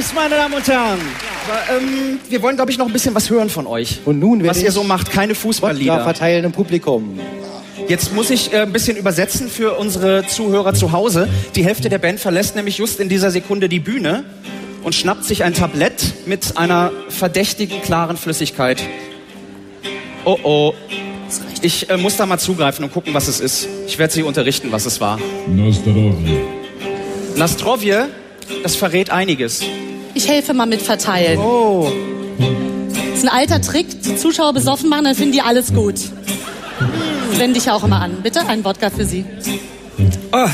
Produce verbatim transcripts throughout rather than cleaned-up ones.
Applaus, meine Damen und Herren. Aber, ähm, wir wollen, glaube ich, noch ein bisschen was hören von euch. Und nun werde was ihr so macht, keine Fußballlieder. Wodka verteilen im Publikum. Jetzt muss ich äh, ein bisschen übersetzen für unsere Zuhörer zu Hause. Die Hälfte der Band verlässt nämlich just in dieser Sekunde die Bühne und schnappt sich ein Tablett mit einer verdächtigen, klaren Flüssigkeit. Oh oh. Ich äh, muss da mal zugreifen und gucken, was es ist. Ich werde Sie unterrichten, was es war. Nastrovje. Nastrovje, das verrät einiges. Ich helfe mal mit verteilen. Oh. Das ist ein alter Trick, die Zuschauer besoffen machen, dann finden die alles gut. Das wende ich auch immer an. Bitte, ein Wodka für Sie. Oh.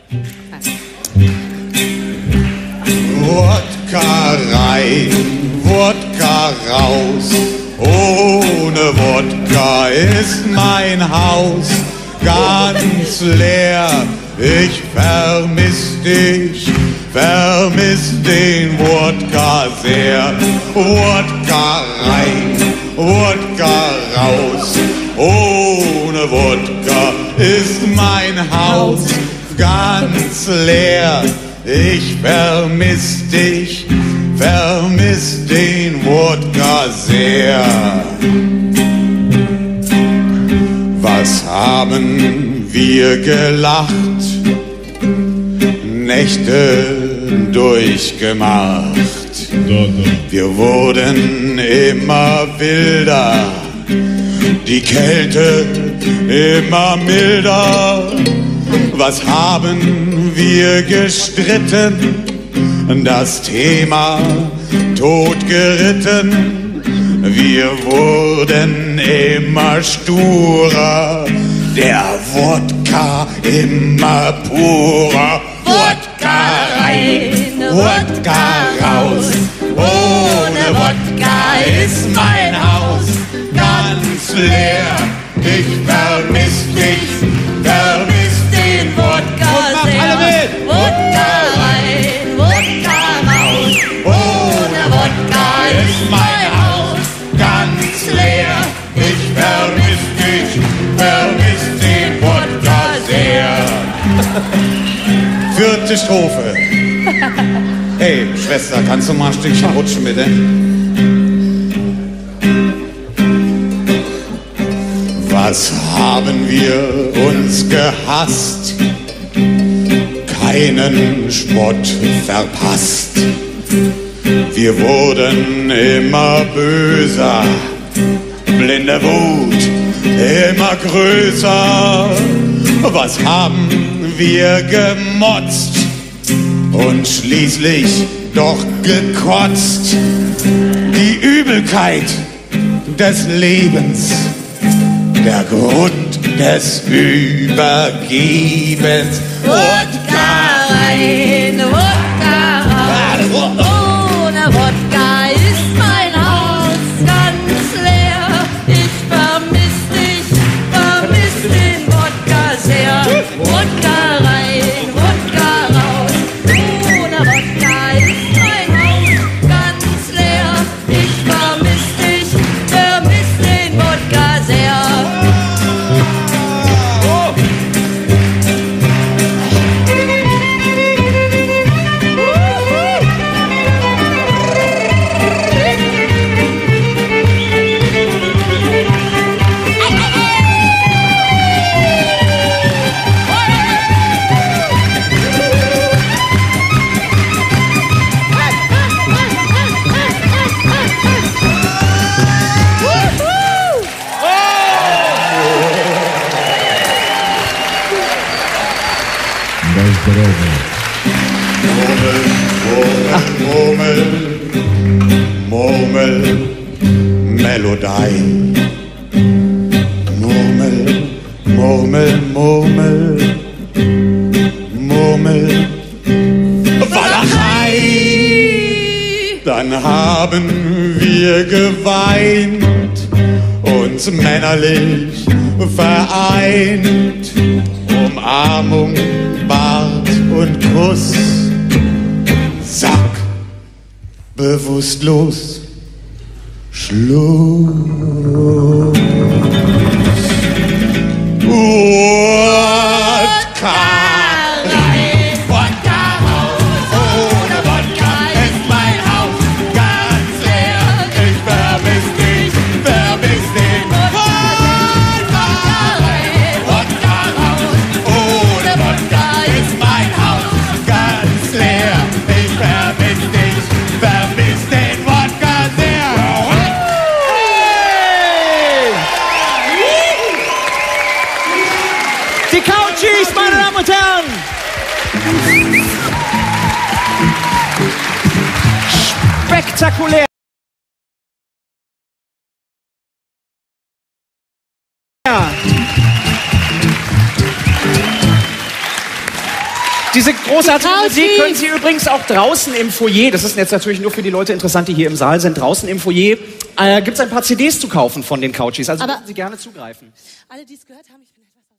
Wodka rein, Wodka raus. Ohne Wodka ist mein Haus ganz leer. Ich vermiss dich, vermiss den Wodka sehr. Wodka rein, Wodka raus. Ohne Wodka ist mein Haus ganz leer. Ich vermiss dich, vermiss den Wodka sehr. Was haben wir gelacht, Nächte durchgemacht. Wir wurden immer wilder, die Kälte immer milder. Was haben wir gestritten? Das Thema totgeritten. Wir wurden immer sturer, der Wodka immer purer. Wodka rein, Wodka raus. Ohne Wodka ist mein Haus ganz leer. Ich vermiss dich, vermiss den Wodka sehr. Wodka rein, Wodka raus. Ohne Wodka ist mein Haus ganz leer. Ich vermiss dich, vermiss den Wodka sehr. Vierte Strophe. Hey, Schwester, kannst du mal ein Stückchen rutschen, bitte? Was haben wir uns gehasst? Keinen Spott verpasst. Wir wurden immer böser, blinde Wut immer größer. Was haben wir gemotzt und schließlich doch gekotzt? Die Übelkeit des Lebens, der Grund des Übergebens. Wodka rein, Wodka raus. Ohne Wodka ist mein Haus ganz leer. Ich vermiss dich, vermiss den Wodka sehr. Wodka rein, Wodka raus. Ohne Wodka ist mein Haus ganz leer. Ich vermiss dich, vermiss den Wodka sehr. Murmel, Murmel, Melodie. Murmel, Murmel, Murmel, Murmel, Walachei. Dann haben wir geweint, uns männerlich vereint. Umarmung, Bart und Kuss. Sack, bewusstlos, Schluss. Wodka rein, Wodka raus. Ohne Wodka ist mein spektakulär. Ja. Diese großartige Musik können Sie übrigens auch draußen im Foyer, das ist jetzt natürlich nur für die Leute interessant, die hier im Saal sind, draußen im Foyer äh, gibt es ein paar C Ds zu kaufen von den Couchies, also Aber dürfen Sie gerne zugreifen. alle, die es gehört haben, ich bin etwas